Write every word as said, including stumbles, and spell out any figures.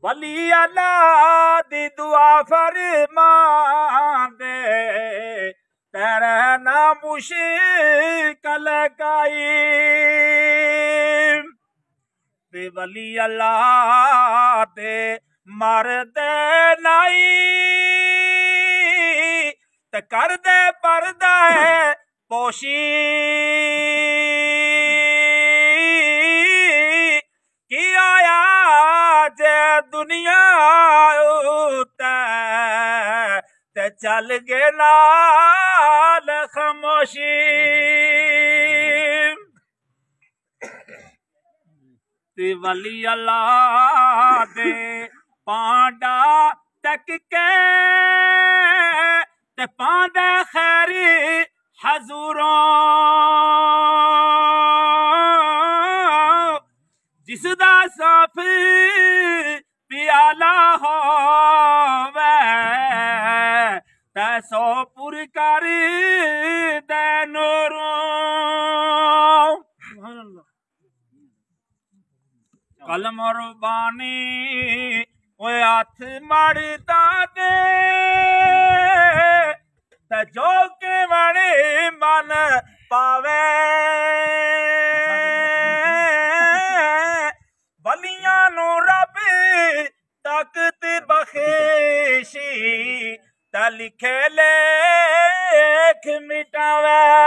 वली अल्लाह दी दुआ फरमांदे तेरे ना मुश्किल काई ते वली अल्लाह ते मरदे नाई ते कर दे पर्दा पोशी की आया जे दुनिया ते चल गे नाल खामोशी ते वली अल्लाह दे पांडा तक के ते पांडा खैरी हजूरों जिसदा साफ प्याला होवे तैसो पुर कर दे नूरों कलम रुबानी ओए हाथ मड़दा दे ते जो के बड़े मन पावे बलियां नू रब ताकत बखेशी ता लिखे लेख मिटावे।